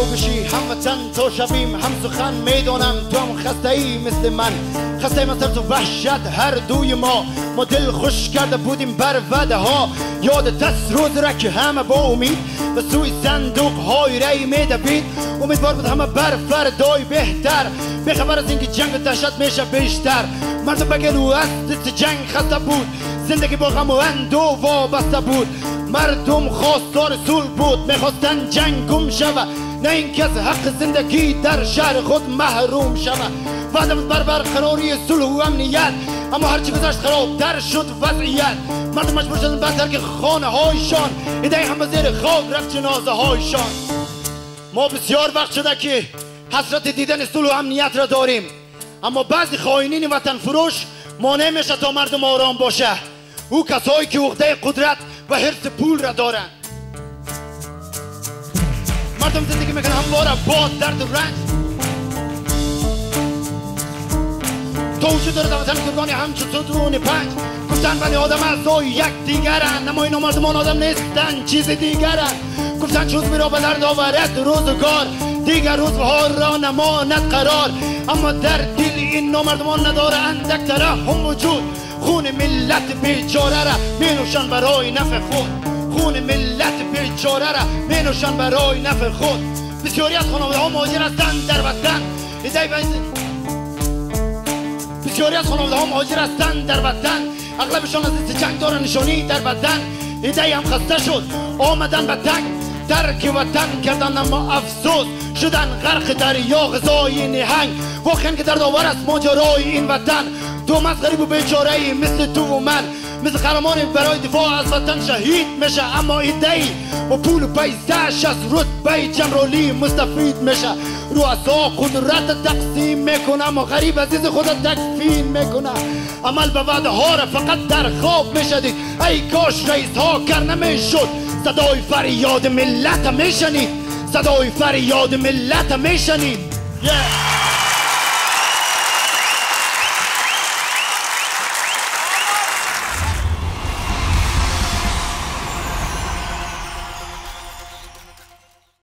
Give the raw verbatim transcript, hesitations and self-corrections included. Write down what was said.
بشی هموطن تو شویم هم سخن میدونم تو هم خسته ای مثل من خسته من سر تو وحشت هر دوی ما ما دل خوش کرده بودیم بر وعده ها یاد دست روز را که همه با امید به سوی صندوق های رای میدوید امیدوار بود همه بر فردای بهتر به خبر از اینکه جنگ و دهشت میشه بیشتر مردم بگلو از جنگ خسته بود زندگی با غم و اندوه وابسته بود مردم خواستار صلح بود میخواستن جنگ گم شود نه اینکه از حق زندگی در شهر خود محروم شود وعده بود بر برقراری صلح و امنیت اما هرچی گذشت خرابتر شد وضعیت مردم مجبور شدن بدتر که خانه هایشان ایده هم به زیر خاک رفت جنازه هایشان ما بسیار وقت شده که حسرت دیدن صلح و امنیت را داریم اما بعضی خائنین وطن فروش مانع میشه تا مردم آرام باشه او کسایی که عقده قدرت و حرص پول را دارن مردم زندگی میکنن همواره با درد و رنج تو وجود داره وطن گرگانی همچون ستون پنج گفتن بنی آدم اعضای یک دیگرن اما اینا مردمان آدم نیستن چیز دیگرن گفتن روز میرا به درد آورد روزگار دیگر روزها را نماند قرار اما در دل این نامردمان نداره اندک ترحم وجود خون ملت بیچاره را مینوشن برای نفع خود خون ملت بیچاره را مینوشن برای نفع خود بسیاری از خانواده ها مهاجر هستند در وطن بسیاری از خانواده ها مهاجر هستند در وطن اغلبشان از دست جنگ دارن نشانی در بدن ایده هم خسته شد آمدن به تنگ ترک وطن کردن اما افسوس شدن غرق دریا غذای نهنگ واقعا که در داور است ماجرای این وطن تو مز غریب و بیچاره ای مثل تو و من مثل قهرمان برای دفاع از وطن شهید میشه اما ایده ای و پول و پیسه‌اش از رتبه جنرالی مستفید میشه رؤسا قدرت تقسیم میکنه اما غریب عزیز خود تکفین میکنه عمل به وعده ها را فقط در خواب میشدید ای کاش رئیس ها کر نمیشد صدای فریاد ملت میشنید صدای فریاد ملت میشنید yeah.